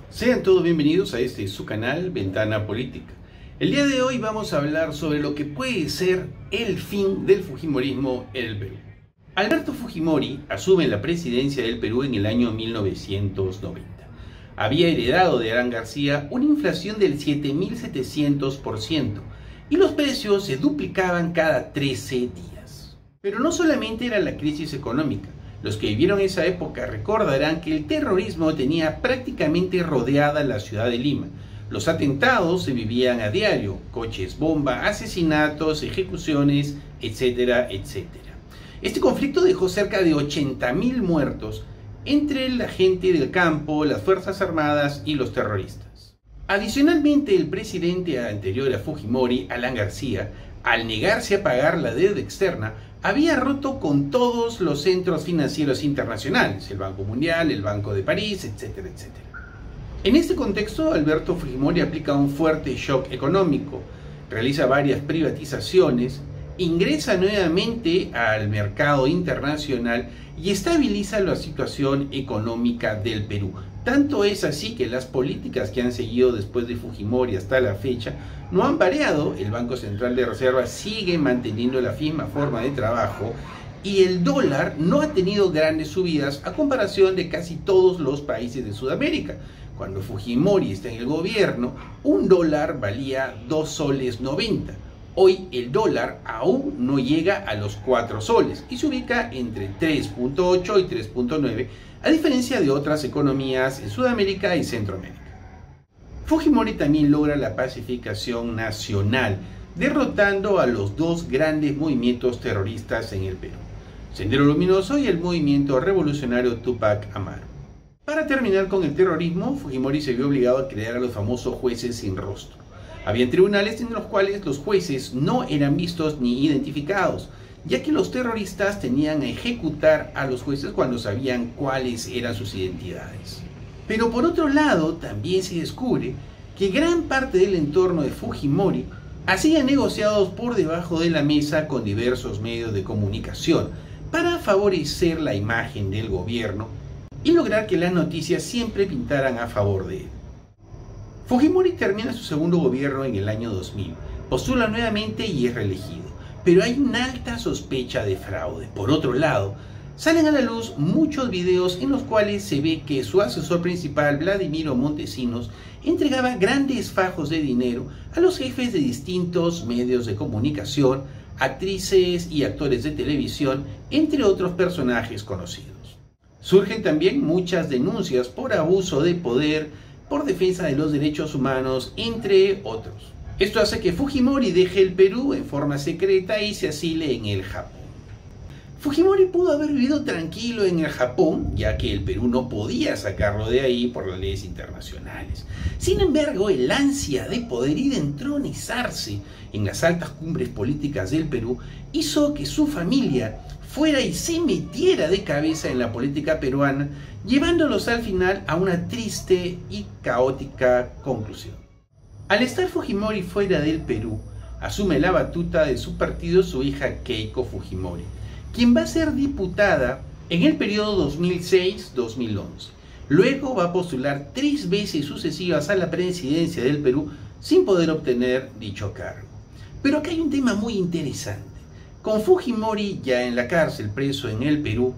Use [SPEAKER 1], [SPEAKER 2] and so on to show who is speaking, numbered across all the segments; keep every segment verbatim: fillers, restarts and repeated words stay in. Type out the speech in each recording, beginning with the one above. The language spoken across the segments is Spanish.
[SPEAKER 1] Sean todos bienvenidos a este su canal Ventana Política. El día de hoy vamos a hablar sobre lo que puede ser el fin del fujimorismo en el Perú. Alberto Fujimori asume la presidencia del Perú en el año mil novecientos noventa. Había heredado de Alan García una inflación del siete mil setecientos por ciento y los precios se duplicaban cada trece días. Pero no solamente era la crisis económica. Los que vivieron esa época recordarán que el terrorismo tenía prácticamente rodeada la ciudad de Lima. Los atentados se vivían a diario, coches bomba, asesinatos, ejecuciones, etcétera, etcétera. Este conflicto dejó cerca de ochenta mil muertos entre la gente del campo, las Fuerzas Armadas y los terroristas. Adicionalmente, el presidente anterior a Fujimori, Alan García, al negarse a pagar la deuda externa, había roto con todos los centros financieros internacionales, el Banco Mundial, el Banco de París, etcétera, etcétera. En este contexto, Alberto Fujimori aplica un fuerte shock económico, realiza varias privatizaciones, ingresa nuevamente al mercado internacional y estabiliza la situación económica del Perú. Tanto es así que las políticas que han seguido después de Fujimori hasta la fecha no han variado. El Banco Central de Reserva sigue manteniendo la misma forma de trabajo y el dólar no ha tenido grandes subidas a comparación de casi todos los países de Sudamérica. Cuando Fujimori está en el gobierno, un dólar valía dos soles noventa. Hoy el dólar aún no llega a los cuatro soles y se ubica entre tres punto ocho y tres punto nueve, a diferencia de otras economías en Sudamérica y Centroamérica. Fujimori también logra la pacificación nacional, derrotando a los dos grandes movimientos terroristas en el Perú, Sendero Luminoso y el movimiento revolucionario Tupac Amaru. Para terminar con el terrorismo, Fujimori se vio obligado a crear a los famosos jueces sin rostro. Había tribunales en los cuales los jueces no eran vistos ni identificados, ya que los terroristas tenían a ejecutar a los jueces cuando sabían cuáles eran sus identidades. Pero por otro lado, también se descubre que gran parte del entorno de Fujimori hacía negociados por debajo de la mesa con diversos medios de comunicación para favorecer la imagen del gobierno y lograr que las noticias siempre pintaran a favor de él. Fujimori termina su segundo gobierno en el año dos mil, postula nuevamente y es reelegido, pero hay una alta sospecha de fraude. Por otro lado, salen a la luz muchos videos en los cuales se ve que su asesor principal, Vladimiro Montesinos, entregaba grandes fajos de dinero a los jefes de distintos medios de comunicación, actrices y actores de televisión, entre otros personajes conocidos. Surgen también muchas denuncias por abuso de poder, por defensa de los derechos humanos, entre otros. Esto hace que Fujimori deje el Perú en forma secreta y se asile en el Japón. Fujimori pudo haber vivido tranquilo en el Japón, ya que el Perú no podía sacarlo de ahí por las leyes internacionales. Sin embargo, el ansia de poder y de entronizarse en las altas cumbres políticas del Perú hizo que su familia fuera y se metiera de cabeza en la política peruana, llevándolos al final a una triste y caótica conclusión. Al estar Fujimori fuera del Perú, asume la batuta de su partido su hija Keiko Fujimori, quien va a ser diputada en el periodo dos mil seis a dos mil once. Luego va a postular tres veces sucesivas a la presidencia del Perú sin poder obtener dicho cargo. Pero acá hay un tema muy interesante. Con Fujimori ya en la cárcel, preso en el Perú,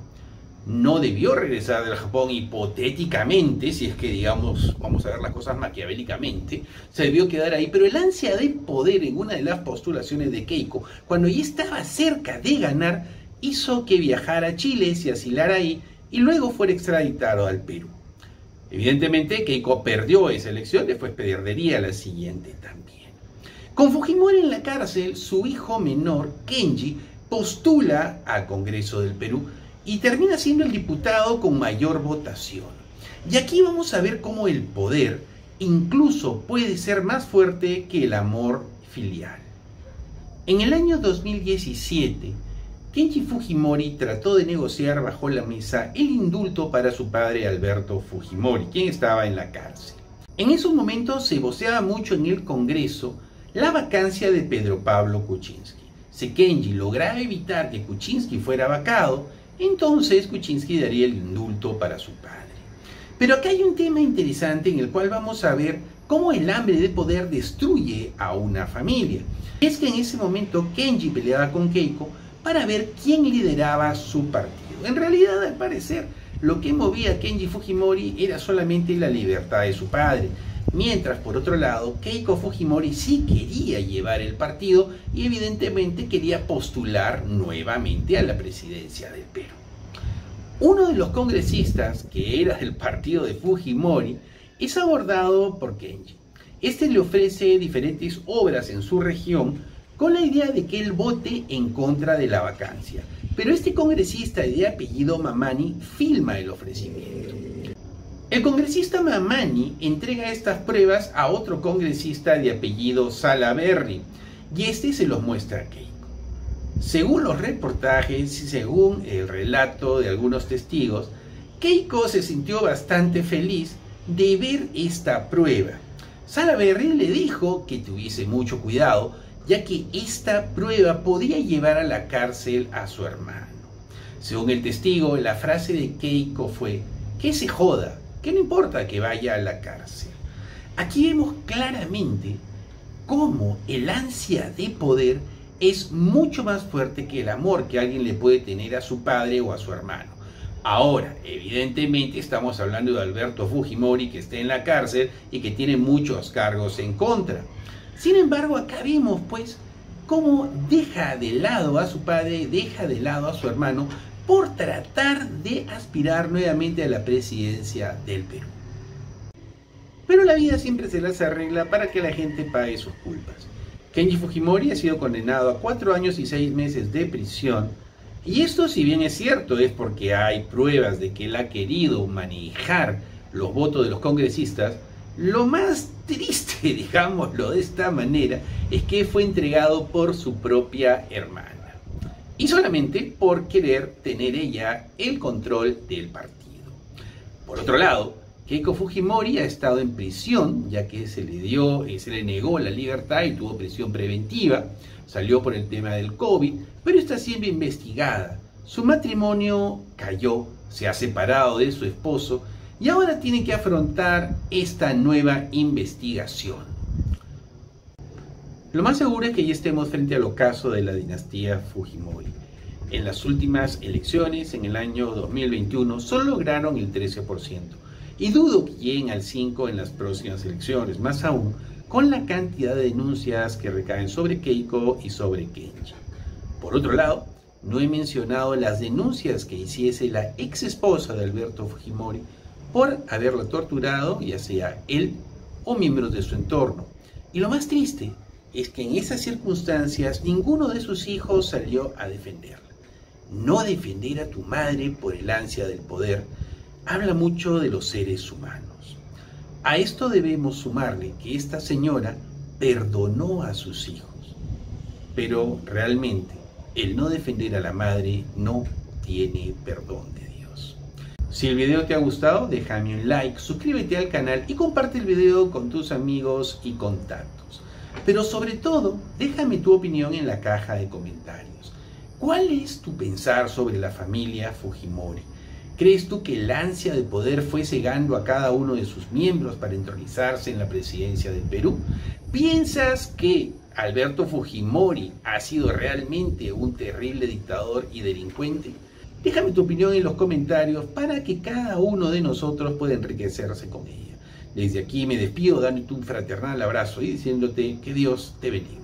[SPEAKER 1] no debió regresar del Japón hipotéticamente, si es que digamos, vamos a ver las cosas maquiavélicamente, se debió quedar ahí, pero el ansia de poder en una de las postulaciones de Keiko, cuando ya estaba cerca de ganar, hizo que viajara a Chile, se asilara ahí y luego fuera extraditado al Perú. Evidentemente Keiko perdió esa elección, después perdería la siguiente también. Con Fujimori en la cárcel, su hijo menor, Kenji, postula al Congreso del Perú y termina siendo el diputado con mayor votación. Y aquí vamos a ver cómo el poder incluso puede ser más fuerte que el amor filial. En el año dos mil diecisiete, Kenji Fujimori trató de negociar bajo la mesa el indulto para su padre Alberto Fujimori, quien estaba en la cárcel. En esos momentos se voceaba mucho en el Congreso la vacancia de Pedro Pablo Kuczynski. Si Kenji lograba evitar que Kuczynski fuera vacado, entonces Kuczynski daría el indulto para su padre. Pero acá hay un tema interesante en el cual vamos a ver cómo el hambre de poder destruye a una familia. Es que en ese momento Kenji peleaba con Keiko para ver quién lideraba su partido. En realidad, al parecer, lo que movía a Kenji Fujimori era solamente la libertad de su padre. Mientras, por otro lado, Keiko Fujimori sí quería llevar el partido y evidentemente quería postular nuevamente a la presidencia del Perú. Uno de los congresistas, que era del partido de Fujimori, es abordado por Kenji. Este le ofrece diferentes obras en su región con la idea de que él vote en contra de la vacancia. Pero este congresista de apellido Mamani filma el ofrecimiento. El congresista Mamani entrega estas pruebas a otro congresista de apellido Salaverry y este se los muestra a Keiko. Según los reportajes y según el relato de algunos testigos, Keiko se sintió bastante feliz de ver esta prueba. Salaverry le dijo que tuviese mucho cuidado, ya que esta prueba podía llevar a la cárcel a su hermano. Según el testigo, la frase de Keiko fue: que se joda, que no importa que vaya a la cárcel. Aquí vemos claramente cómo el ansia de poder es mucho más fuerte que el amor que alguien le puede tener a su padre o a su hermano. Ahora, evidentemente estamos hablando de Alberto Fujimori, que está en la cárcel y que tiene muchos cargos en contra. Sin embargo, acá vemos pues cómo deja de lado a su padre, deja de lado a su hermano por tratar de aspirar nuevamente a la presidencia del Perú. Pero la vida siempre se las arregla para que la gente pague sus culpas. Kenji Fujimori ha sido condenado a cuatro años y seis meses de prisión, y esto, si bien es cierto, es porque hay pruebas de que él ha querido manejar los votos de los congresistas. Lo más triste, digámoslo de esta manera, es que fue entregado por su propia hermana, y solamente por querer tener ella el control del partido. Por otro lado, Keiko Fujimori ha estado en prisión, ya que se le dio, se le negó la libertad y tuvo prisión preventiva. Salió por el tema del COVID, pero está siendo investigada. Su matrimonio cayó, se ha separado de su esposo y ahora tiene que afrontar esta nueva investigación. Lo más seguro es que ya estemos frente al ocaso de la dinastía Fujimori. En las últimas elecciones, en el año dos mil veintiuno, solo lograron el trece por ciento. Y dudo que lleguen al cinco por ciento en las próximas elecciones, más aún con la cantidad de denuncias que recaen sobre Keiko y sobre Kenji. Por otro lado, no he mencionado las denuncias que hiciese la ex esposa de Alberto Fujimori por haberla torturado, ya sea él o miembros de su entorno. Y lo más triste es que en esas circunstancias ninguno de sus hijos salió a defenderla. No defender a tu madre por el ansia del poder habla mucho de los seres humanos. A esto debemos sumarle que esta señora perdonó a sus hijos, pero realmente el no defender a la madre no tiene perdón de Dios. Si el video te ha gustado, déjame un like, suscríbete al canal y comparte el video con tus amigos y contactos. Pero sobre todo, déjame tu opinión en la caja de comentarios. ¿Cuál es tu pensar sobre la familia Fujimori? ¿Crees tú que el ansia de poder fue cegando a cada uno de sus miembros para entronizarse en la presidencia del Perú? ¿Piensas que Alberto Fujimori ha sido realmente un terrible dictador y delincuente? Déjame tu opinión en los comentarios para que cada uno de nosotros pueda enriquecerse con ella. Desde aquí me despido dándote un fraternal abrazo y diciéndote que Dios te bendiga.